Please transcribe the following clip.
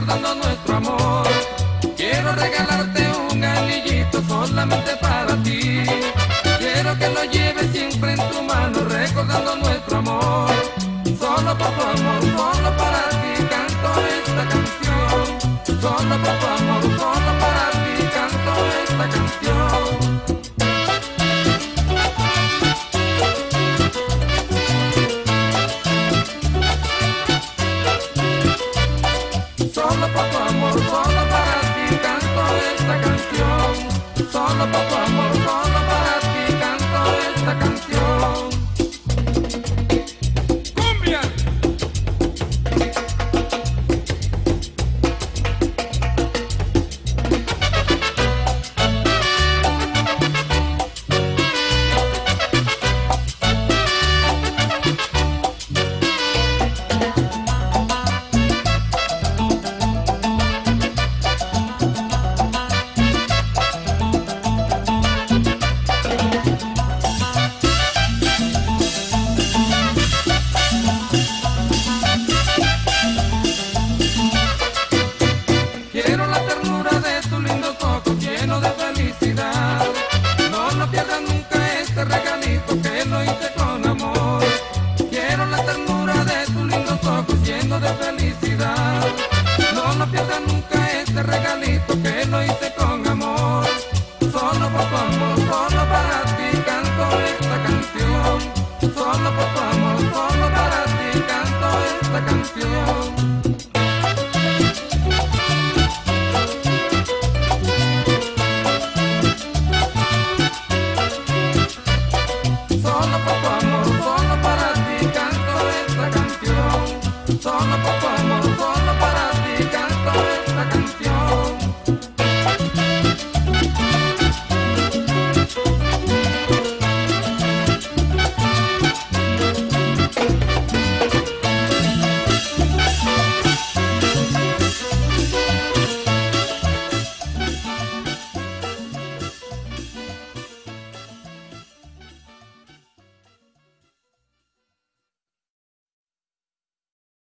recordando nuestro amor. Quiero regalarte un anillito solamente para ti. Quiero que lo lleves siempre en tu mano, recordando nuestro amor. Solo por tu amor, solo para ti canto esta canción. Solo por tu amor, solo para ti canto esta canción. Solo por tu amor, solo para ti canto esta canción. Solo por tu amor, solo para ti canto esta canción. ¡Cumbia! Quiero la ternura de tus lindos ojos llenos de felicidad. No pierdas nunca este regalito que lo hice con amor. Quiero la ternura de tus lindos ojos llenos de felicidad. No pierdas nunca este regalito que lo hice con amor. Solo por tu amor, solo para ti canto esta canción. Solo por tu amor, solo para ti canto esta canción. Solo por tu amor, solo para ti canto esta canción. Solo por tu amor, solo para ti canto esta canción.